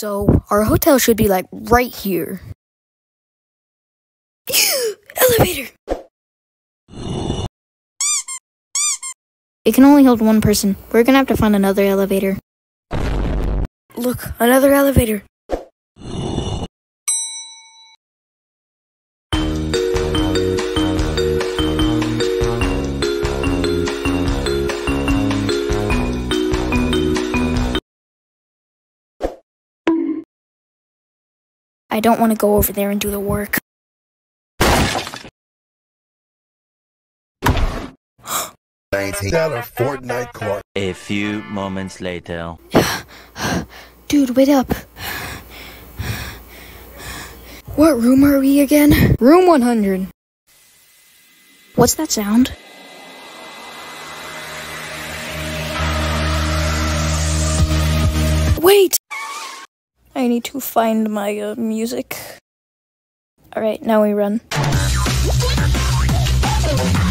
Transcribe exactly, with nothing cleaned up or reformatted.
So, our hotel should be like right here. Elevator! It can only hold one person. We're gonna have to find another elevator. Look, another elevator. I don't want to go over there and do the work. Fortnite court. A few moments later. Dude, wait up. What room are we again? Room one hundred. What's that sound? Wait! I need to find my uh, music. Alright, now we run.